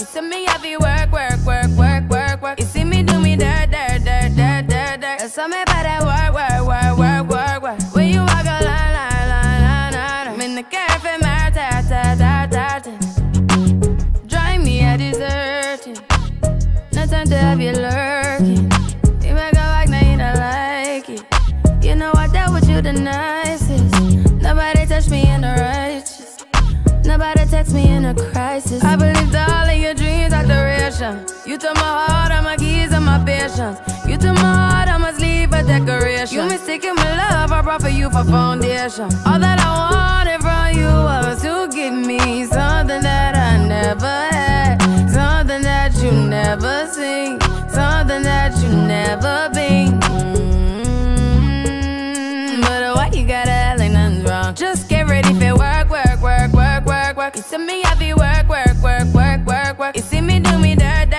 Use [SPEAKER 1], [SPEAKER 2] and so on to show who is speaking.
[SPEAKER 1] see me have to work, work, work, work, work, work. You see me do me dirt, dirt, dirt, dirt, dirt, dirt. That's me by that work, work, work, work, work, work. When you walk a line, line, line, line, line. I'm in the cafe, my ta, ta, ta, ta, ta. Drive me a deserting. No time to have you lurking. You make a like, now you don't like it. You know I dealt with you the nicest. Nobody touched me in the righteous. Nobody text me in a crisis. I believed all of your dreams are duration. You took my heart, all my keys, and my patience. You took my heart, I must leave a decoration. You mistaken my love, I brought for you for foundation. All that I wanted from you was to give me something that I never had, something that you never seen, something that you never been. But why you gotta act like nothing's wrong? Just get ready for work, work, work, work, work, work. You see me have to work, work, work, work, work, work. You see me do me dirt,